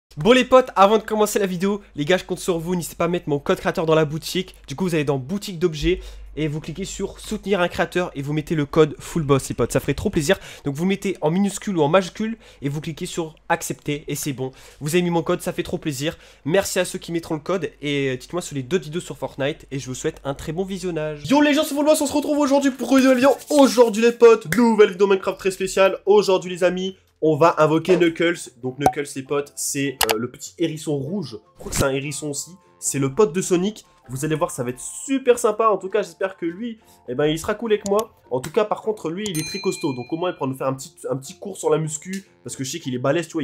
Bon les potes, avant de commencer la vidéo, les gars je compte sur vous, n'hésitez pas à mettre mon code créateur dans la boutique. Du coup vous allez dans boutique d'objets et vous cliquez sur soutenir un créateur et vous mettez le code FULLBOSS les potes, ça ferait trop plaisir. Donc vous le mettez en minuscule ou en majuscule et vous cliquez sur accepter et c'est bon. Vous avez mis mon code, ça fait trop plaisir. Merci à ceux qui mettront le code et dites-moi sur les deux vidéos sur Fortnite et je vous souhaite un très bon visionnage. Yo les gens, c'est FULLBOSS, on se retrouve aujourd'hui pour une vidéo. Aujourd'hui les potes, nouvelle vidéo Minecraft très spéciale. Aujourd'hui les amis, on va invoquer Knuckles. Donc Knuckles les potes, c'est le petit hérisson rouge. Je crois que c'est un hérisson aussi. C'est le pote de Sonic. Vous allez voir, ça va être super sympa. En tout cas, j'espère que lui, eh ben, il sera cool avec moi. En tout cas, par contre, lui, il est très costaud. Donc au moins, il pourra nous faire un petit cours sur la muscu. Parce que je sais qu'il est balèze, tu vois,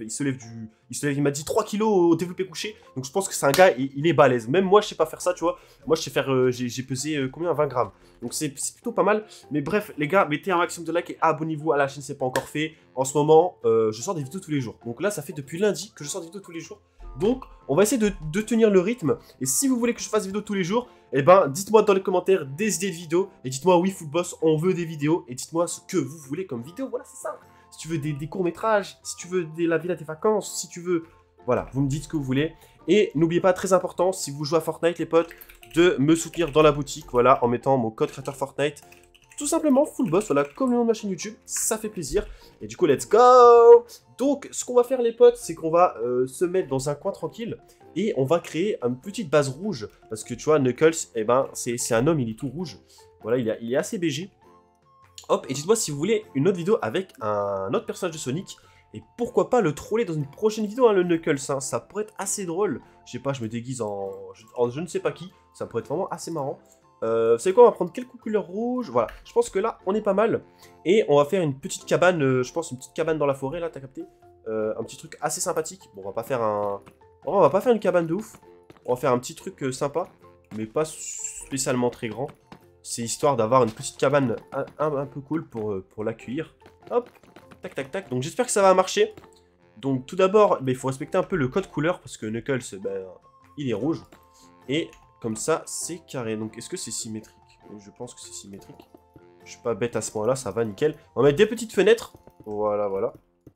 il m'a dit 3 kilos au développé couché. Donc je pense que c'est un gars, il est balèze. Même moi, je sais pas faire ça, tu vois. Moi, je sais faire, j'ai pesé combien, 20 grammes. Donc c'est plutôt pas mal. Mais bref, les gars, mettez un maximum de likes et abonnez-vous à la chaîne si c'est pas encore fait. En ce moment, je sors des vidéos tous les jours. Donc là, ça fait depuis lundi que je sors des vidéos tous les jours. Donc, on va essayer de tenir le rythme. Et si vous voulez que je fasse des vidéos tous les jours, eh ben, dites-moi dans les commentaires des idées de vidéos. Et dites-moi, oui, FULLBOSS, on veut des vidéos. Et dites-moi ce que vous voulez comme vidéo. Voilà, c'est ça. Si tu veux des courts-métrages, si tu veux la ville à tes vacances, si tu veux... Voilà, vous me dites ce que vous voulez. Et n'oubliez pas, très important, si vous jouez à Fortnite, les potes, de me soutenir dans la boutique, voilà, en mettant mon code créateur Fortnite. Tout simplement, FULLBOSS, voilà, comme le nom de ma chaîne YouTube, ça fait plaisir. Et du coup, let's go! Donc, ce qu'on va faire, les potes, c'est qu'on va se mettre dans un coin tranquille et on va créer une petite base rouge. Parce que, tu vois, Knuckles, eh ben, c'est un homme, il est tout rouge. Voilà, il est assez BG. Hop, et dites-moi si vous voulez une autre vidéo avec un autre personnage de Sonic. Et pourquoi pas le troller dans une prochaine vidéo, hein, le Knuckles, hein, ça pourrait être assez drôle. Je sais pas, je me déguise en je ne sais pas qui, ça pourrait être vraiment assez marrant. Vous savez quoi, on va prendre quelques couleurs rouges, voilà. Je pense que là, on est pas mal. Et on va faire une petite cabane, je pense une petite cabane dans la forêt, là, t'as capté? Un petit truc assez sympathique. Bon, on va pas faire un... on va pas faire une cabane de ouf. On va faire un petit truc sympa, mais pas spécialement très grand. C'est histoire d'avoir une petite cabane un peu cool pour l'accueillir. Hop, tac, tac, tac. Donc j'espère que ça va marcher. Donc tout d'abord, il faut respecter un peu le code couleur, parce que Knuckles, ben, il est rouge. Et... comme ça, c'est carré. Donc, est-ce que c'est symétrique? Je pense que c'est symétrique. Je suis pas bête à ce point-là, ça va, nickel. On va mettre des petites fenêtres. Voilà, voilà.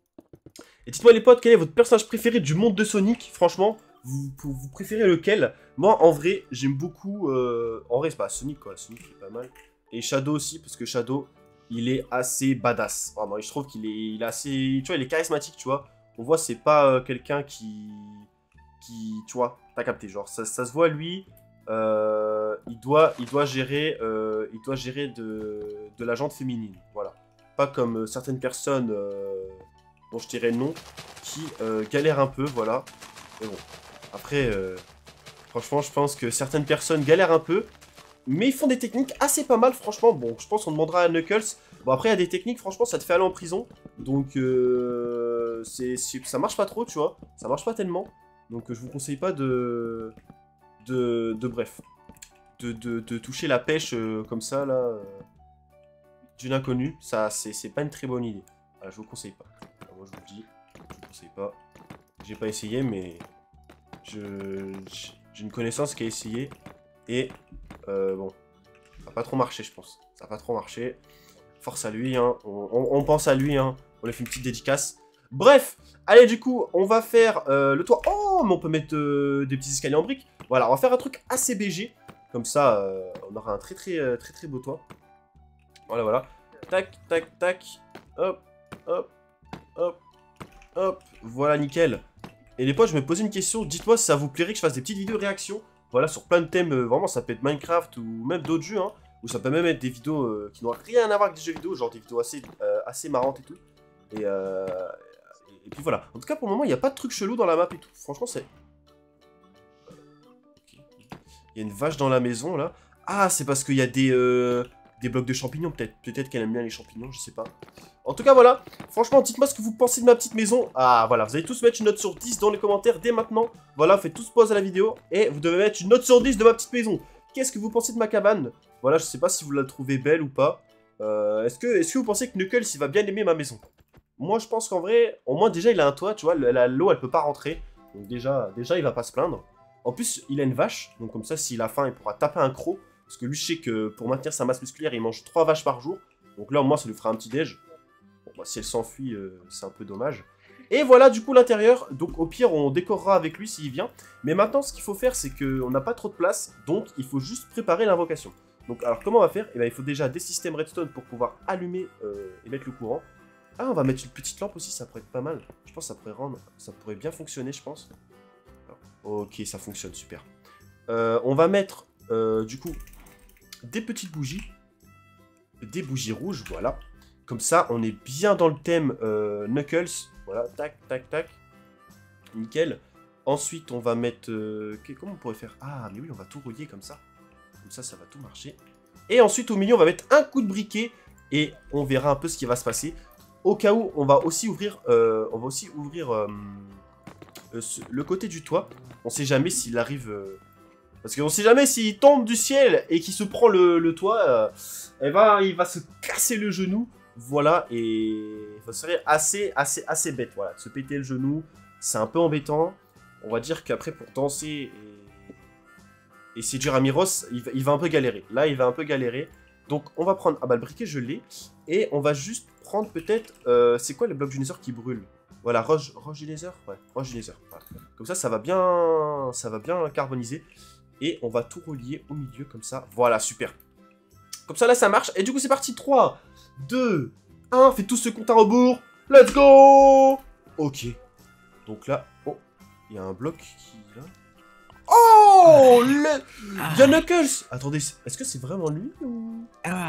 Et dites-moi, les potes, quel est votre personnage préféré du monde de Sonic? Franchement, vous préférez lequel? Moi, en vrai, j'aime beaucoup... En vrai, c'est pas Sonic, quoi. Sonic, il est pas mal. Et Shadow aussi, parce que Shadow, il est assez badass. Vraiment, je trouve qu'il est assez... Tu vois, il est charismatique, tu vois. On voit, c'est pas quelqu'un qui... Tu vois, t'as capté. Genre, ça se voit, lui... il doit gérer de la jante féminine, voilà. Pas comme certaines personnes dont je dirais le nom, qui galèrent un peu, voilà. Mais bon, après, franchement, je pense que certaines personnes galèrent un peu, mais ils font des techniques assez pas mal, franchement. Bon, je pense qu'on demandera à Knuckles. Bon, après, il y a des techniques, franchement, ça te fait aller en prison. Donc, ça marche pas trop, tu vois. Ça marche pas tellement. Donc, je vous conseille pas de toucher la pêche comme ça, là, d'une inconnue. Ça, c'est pas une très bonne idée. Voilà, je vous conseille pas. Alors, moi, je vous le dis, je vous conseille pas. J'ai pas essayé, mais j'ai une connaissance qui a essayé. Et, bon, ça va pas trop marché, je pense. Ça va pas trop marché. Force à lui, hein. On pense à lui, hein. On lui fait une petite dédicace. Bref, allez, du coup, on va faire le toit. Oh, mais on peut mettre des petits escaliers en briques. Voilà, on va faire un truc assez BG. Comme ça, on aura un très beau toit. Voilà, voilà. Tac, tac, tac. Hop, hop, hop, hop. Voilà, nickel. Et les potes, je me posais une question. Dites-moi si ça vous plairait que je fasse des petites vidéos réactions. Voilà, sur plein de thèmes. Vraiment, ça peut être Minecraft ou même d'autres jeux. Hein, ou ça peut même être des vidéos qui n'ont rien à voir avec des jeux vidéo. Genre des vidéos assez marrantes et tout. Et puis voilà. En tout cas, pour le moment, il n'y a pas de truc chelou dans la map et tout. Franchement, c'est... Il y a une vache dans la maison, là. Ah, c'est parce qu'il y a des blocs de champignons, peut-être. Peut-être qu'elle aime bien les champignons, je sais pas. En tout cas, voilà. Franchement, dites-moi ce que vous pensez de ma petite maison. Ah, voilà. Vous allez tous mettre une note sur 10 dans les commentaires dès maintenant. Voilà, faites tous pause à la vidéo. Et vous devez mettre une note sur 10 de ma petite maison. Qu'est-ce que vous pensez de ma cabane? Voilà, je sais pas si vous la trouvez belle ou pas. Est-ce que vous pensez que Knuckles, il va bien aimer ma maison? Moi, je pense qu'en vrai, au moins, déjà, il a un toit, tu vois. L'eau, elle peut pas rentrer. Donc déjà, il va pas se plaindre. En plus, il a une vache, donc comme ça, s'il a faim, il pourra taper un croc. Parce que lui, je sais que pour maintenir sa masse musculaire, il mange 3 vaches par jour. Donc là, au moins, ça lui fera un petit déj. Bon, bah, si elle s'enfuit, c'est un peu dommage. Et voilà du coup l'intérieur, donc au pire on décorera avec lui s'il vient. Mais maintenant ce qu'il faut faire c'est qu'on n'a pas trop de place, donc il faut juste préparer l'invocation. Donc alors comment on va faire? Eh bien il faut déjà des systèmes redstone pour pouvoir allumer et mettre le courant. Ah on va mettre une petite lampe aussi, ça pourrait être pas mal. Je pense que ça pourrait bien fonctionner je pense. Alors, ok ça fonctionne, super. On va mettre du coup des petites bougies. Des bougies rouges, voilà. Comme ça, on est bien dans le thème Knuckles. Voilà, tac, tac, tac. Nickel. Ensuite, on va mettre... comment on pourrait faire? Ah, mais oui, on va tout relier comme ça. Comme ça va tout marcher. Et ensuite, au milieu, on va mettre un coup de briquet. Et on verra un peu ce qui va se passer. Au cas où, on va aussi ouvrir... le côté du toit. On sait jamais s'il arrive... Parce qu'on sait jamais s'il tombe du ciel et qu'il se prend le toit, il va se casser le genou. Voilà, et ça serait assez bête, voilà, de se péter le genou, c'est un peu embêtant. On va dire qu'après, pour danser et séduire Amiros, il va un peu galérer. Là, il va un peu galérer. Donc, on va prendre... Ah bah, le briquet, je l'ai. Et on va juste prendre peut-être... c'est quoi le bloc du Nether qui brûle? Voilà, roche du Nether. Ouais, roche du Nether. Voilà. Comme ça va bien carboniser. Et on va tout relier au milieu comme ça. Voilà, super. Comme ça, là, ça marche. Et du coup, c'est parti. 3, 2, 1. Faites tous ce compte à rebours. Let's go. Ok. Donc là... Oh, il y a un bloc qui... Là. Oh, il y a Knuckles. Attendez, est-ce que c'est vraiment lui ou...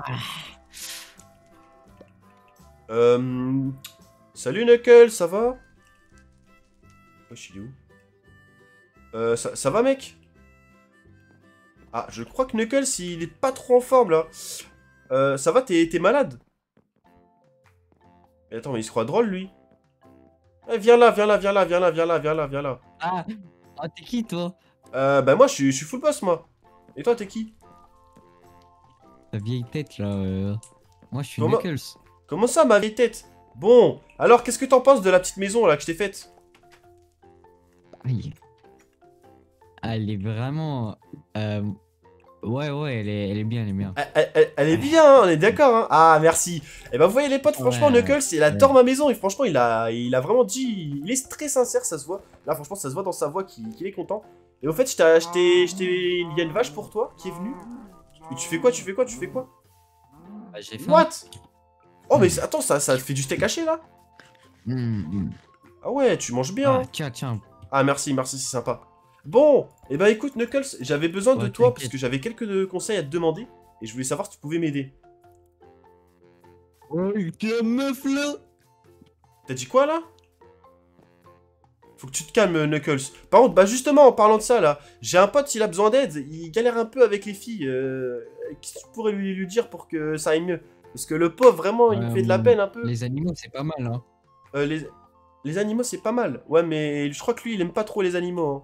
Salut Knuckles, ça va? Wesh, il est où? Ça va, mec? Ah, je crois que Knuckles, il est pas trop en forme, là. Ça va, t'es malade? Mais attends, mais il se croit drôle, lui. Eh, viens là. Ah, t'es qui, toi? Bah moi, je suis full boss, moi. Et toi, t'es qui? Ta vieille tête, là. Moi, je suis Comment... Knuckles. Comment ça, ma vieille tête? Bon, alors, qu'est-ce que t'en penses de la petite maison, là, que je t'ai faite? Aïe. Ah, elle est vraiment... Ouais, elle est bien, elle est bien. Elle est bien, hein, on est d'accord, hein. Ah, merci. Et bah, vous voyez, les potes, franchement, Ouais, Knuckles, il adore ma maison. Et franchement, il a vraiment dit... Il est très sincère, ça se voit. Là, franchement, ça se voit dans sa voix qu'il est content. Et au fait, il y a une vache pour toi qui est venue. Et tu fais quoi? Bah, j'ai faim. What? Oh, mais attends, ça te fait du steak haché, là? Ah ouais, tu manges bien. Ah, tiens. Ah, merci, c'est sympa. Bon, et bah écoute, Knuckles, j'avais besoin de toi parce que j'avais quelques conseils à te demander. Et je voulais savoir si tu pouvais m'aider. Oh, quelle meuf, là! T'as dit quoi, là? Faut que tu te calmes, Knuckles. Par contre, bah justement, en parlant de ça, là, j'ai un pote, il a besoin d'aide. Il galère un peu avec les filles. Qu'est-ce que tu pourrais lui dire pour que ça aille mieux? Parce que le pauvre, vraiment, il me fait de la peine un peu. Les animaux, c'est pas mal, hein. Les animaux, c'est pas mal. Ouais, mais je crois que lui, il aime pas trop les animaux. Hein.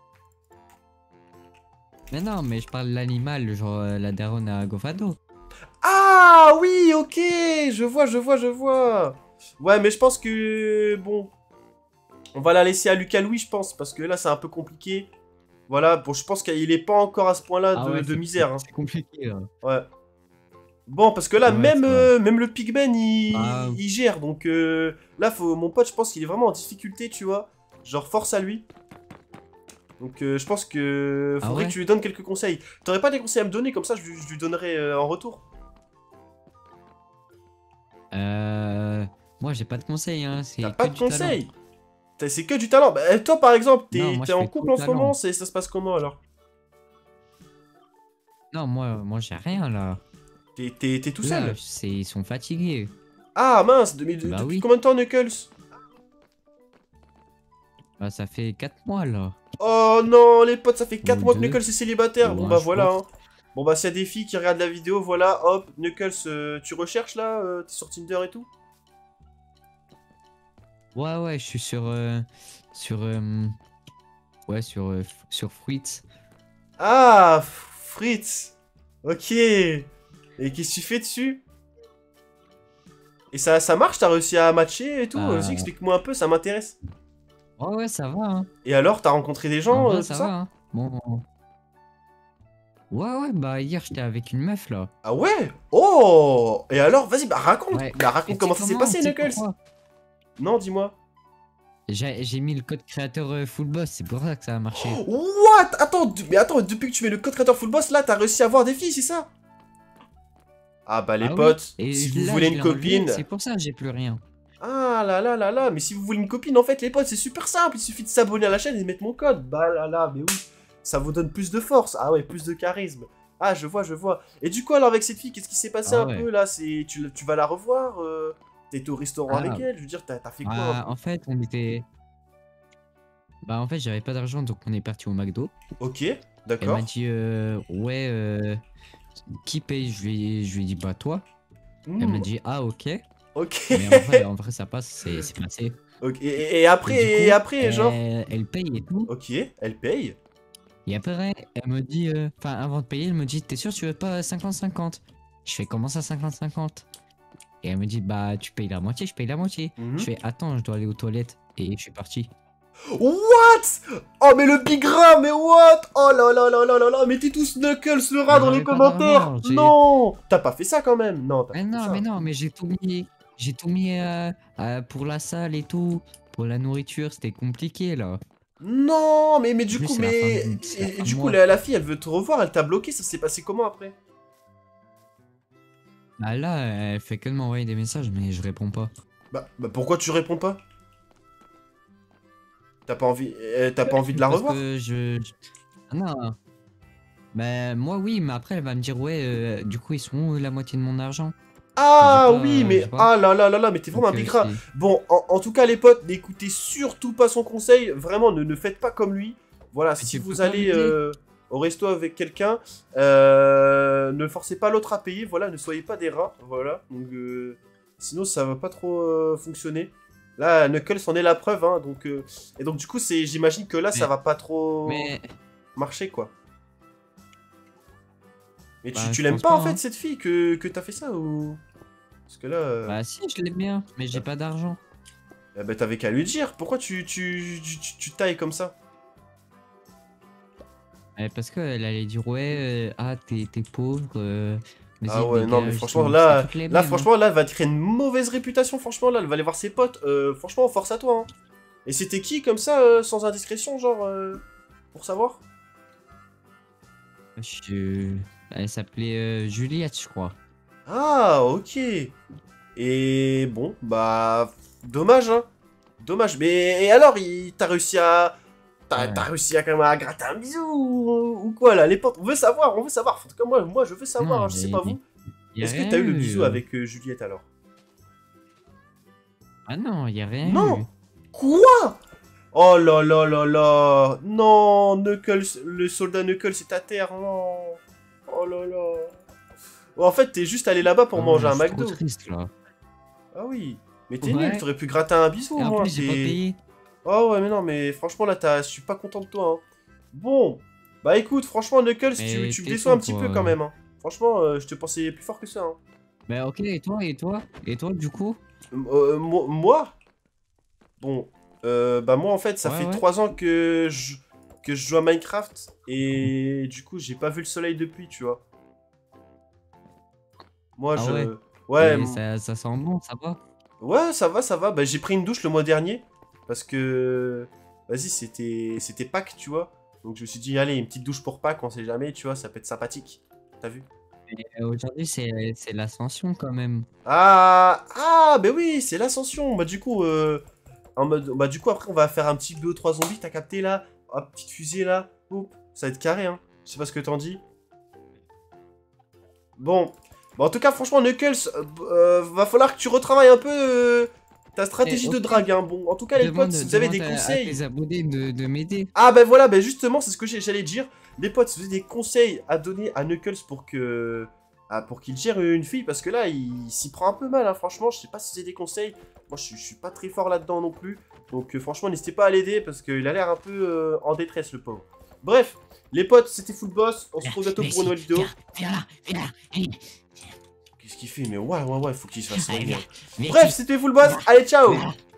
Mais non, mais je parle de l'animal, genre la daronne à Gofado. Ah oui, ok, je vois. Ouais, mais je pense que... Bon... On va la laisser à Lucas Louis, je pense, parce que là, c'est un peu compliqué. Voilà, bon, je pense qu'il est pas encore à ce point-là de misère. Hein. C'est compliqué, là. Ouais. Bon, parce que là, Ouais, même le Pigman, il gère. Donc là, mon pote, je pense qu'il est vraiment en difficulté, tu vois. Genre, force à lui. Donc je pense que faudrait que tu lui donnes quelques conseils. T'aurais pas des conseils à me donner, comme ça, je lui donnerai en retour. Moi, j'ai pas de conseils, hein. T'as pas de conseils? C'est que du talent. Bah, toi, par exemple, t'es en couple en ce moment, ça se passe comment, alors? Non, moi j'ai rien, là. T'es tout seul? Ils sont fatigués. Ah, mince, depuis combien de temps, Knuckles? Bah, ça fait 4 mois, là. Oh non, les potes, ça fait 4 mois que Knuckles est célibataire. Bon, bah, je voilà, hein. Bon, bah, s'il y a des filles qui regardent la vidéo, voilà, hop, Knuckles, tu recherches, là? T'es sur Tinder et tout? Ouais, je suis sur Fruits. Ah, Fritz. Ok. Et qu'est-ce que tu fais dessus? Et ça marche, t'as réussi à matcher et tout? Vas-y, explique-moi un peu, ça m'intéresse. Ouais, ça va, hein. Et alors, t'as rencontré des gens, tout ça va, hein. Bon. Ouais, bah hier j'étais avec une meuf, là. Ah ouais? Oh! Et alors, vas-y, bah raconte! Ouais. Bah raconte comment ça s'est passé, Knuckles! Non, dis-moi. J'ai mis le code créateur full boss, c'est pour ça que ça a marché. What? Attends, mais attends, depuis que tu mets le code créateur full boss, là, t'as réussi à avoir des filles, c'est ça? Ah bah les Ah oui, potes, et si là, vous voulez je une l'ai enlevé, copine... c'est pour ça que j'ai plus rien. Ah là là là là, mais si vous voulez une copine, en fait, les potes, c'est super simple. Il suffit de s'abonner à la chaîne et de mettre mon code. Bah là là, mais oui, ça vous donne plus de force. Ah ouais, plus de charisme. Ah, je vois, je vois. Et du coup, alors, avec cette fille, qu'est-ce qui s'est passé Ah un ouais. peu, là? Tu vas la revoir t'étais au restaurant Ah, avec elle? Je veux dire, t'as fait quoi un bah, peu? en fait, on était. Bah, en fait, j'avais pas d'argent, donc on est parti au McDo. Ok, Elle m'a d'accord. dit, ouais, qui paye? Je lui ai dit, bah, toi. Elle m'a Hmm, dit, ah, ok. ok. Mais en vrai, ça passe, c'est passé. Ok, Et du coup, et après, genre... elle paye et tout. Ok, elle paye. Et après, elle me dit, enfin, avant de payer, elle me dit, t'es sûr, tu veux pas 50-50? Je fais, comment ça, 50-50? Et elle me dit, bah, tu payes la moitié, je paye la moitié. Mhm. Je fais, attends, je dois aller aux toilettes. Et je suis parti. What? Oh mais le big rat, mais what? Oh là là là là là là, mettez tous Knuckles le rat Mais dans les j'avais pas commentaires. d'argent, Non, t'as pas fait ça quand même. Non, t'as pas fait ça. mais non, mais j'ai tout mis pour la salle et tout, pour la nourriture, c'était compliqué là. Non, mais En du plus, coup, c'est la et fin de du coup, mois. la fille, elle veut te revoir, elle t'a bloqué, ça s'est passé comment après? Bah là, elle fait que de m'envoyer des messages, mais je réponds pas. Bah pourquoi tu réponds pas? T'as pas envie de la Parce revoir? que Ah non. Bah moi oui, mais après elle va me dire ouais, du coup ils sont où la moitié de mon argent? Ah oui, Je sais mais pas. ah là là là là, mais t'es vraiment un Donc big rat. c'est. Bon, en tout cas, les potes, n'écoutez surtout pas son conseil. Vraiment, ne faites pas comme lui. Voilà, Mais si tu peux vous pas allez m'aider. au resto avec quelqu'un, ne forcez pas l'autre à payer. Voilà, ne soyez pas des rats. Voilà, donc sinon ça va pas trop fonctionner. Là, Knuckles en est la preuve, hein. Donc et donc du coup, j'imagine que là, ça Mais, va pas trop mais marcher, quoi. Mais bah tu je l'aimes pense pas pas en fait hein. cette fille que t'as fait ça ou? Parce que là. Bah si, je l'aime bien, mais j'ai pas d'argent. Eh ben t'avais qu'à lui dire, pourquoi tu tailles comme ça? Parce qu'elle allait dire ouais, ah t'es pauvre, Ah vas-y ouais, non mais dégage, franchement c'est là, toutes les mêmes. Hein. franchement là, elle va te créer une mauvaise réputation, franchement là, elle va aller voir ses potes, franchement force à toi. Hein. Et c'était qui comme ça, sans indiscrétion, genre, pour savoir? Elle s'appelait Juliette, je crois. Ah ok. Et bon, bah, dommage hein, dommage. Mais et alors, t'as réussi à... Ouais. T'as réussi à quand même à gratter un bisou ou quoi là, les potes, on veut savoir, on veut savoir. En tout cas moi je veux savoir, Non, hein, je sais pas vous. y a Est-ce que rien t'as eu le eu. bisou avec Juliette alors? Ah non, y a rien Non! eu. Quoi? Oh là là là là! Non, Knuckles, le soldat Knuckles est à terre, non! Oh là là! En fait, t'es juste allé là-bas pour Ah manger ouais, un je suis trop McDo. triste là. Ah oui. Mais t'es Ouais. nul, t'aurais pu gratter un bisou Et au en moins. plus, j'ai pas payé. Oh ouais, mais non, mais franchement là, je suis pas content de toi. Hein. Bon, bah écoute, franchement, Knuckles, Mais tu me déçois tais-toi, un petit peu quoi. quand même. Hein. Franchement, je te pensais plus fort que ça. Hein. Bah ok, et toi, du coup? Moi? Bon, bah moi en fait ça fait Ouais. 3 ans que je joue à Minecraft et du coup j'ai pas vu le soleil depuis, tu vois. Moi Ah je... ouais. Ouais, Et ça sent bon, ça va? ouais ça va, bah j'ai pris une douche le mois dernier parce que... Vas-y, c'était Pâques, tu vois. Donc je me suis dit, allez, une petite douche pour Pâques, on sait jamais, tu vois, ça peut être sympathique. T'as vu? Mais aujourd'hui, c'est l'ascension quand même. Ah, bah oui, c'est l'ascension. Bah du coup, en mode, bah du coup après on va faire un petit BO3 zombies, t'as capté là? Hop, petite fusée là, hop, ça va être carré hein. Je sais pas ce que t'en dis. Bon, bah, en tout cas franchement Knuckles, va falloir que tu retravailles un peu ta stratégie de Ok. drague hein. Bon, en tout cas les potes, si vous avez des Demande à conseils... tes abonnés de m'aider. Ah bah voilà, bah justement c'est ce que j'allais dire. Les potes, si vous avez des conseils à donner à Knuckles pour que... pour qu'il gère une fille, parce que là, il s'y prend un peu mal, hein, franchement, je sais pas si c'est des conseils. Moi, je suis pas très fort là-dedans non plus. Donc, franchement, n'hésitez pas à l'aider, parce qu'il a l'air un peu en détresse, le pauvre. Bref, les potes, c'était Full Boss. On se retrouve bientôt pour une nouvelle vidéo. Viens là. Qu'est-ce qu'il fait? Mais ouais, faut qu'il se fasse soigner. Viens, Bref, c'était Full Boss. Allez, ciao!